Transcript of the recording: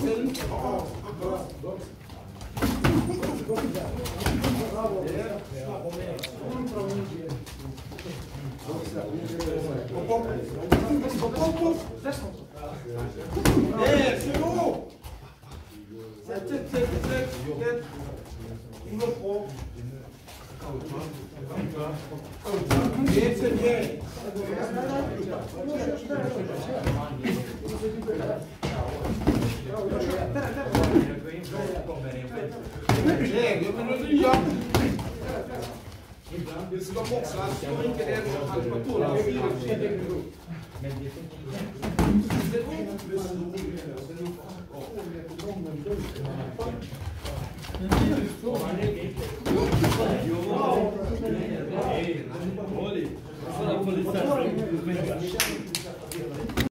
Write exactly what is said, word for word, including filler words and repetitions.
Eh, c'est bon. C'est tête, tête, tête, tête. Il le prend. Et c'est bien. Eh, io me lo dico. Questo lo box la storia che deve fare la tua la fine.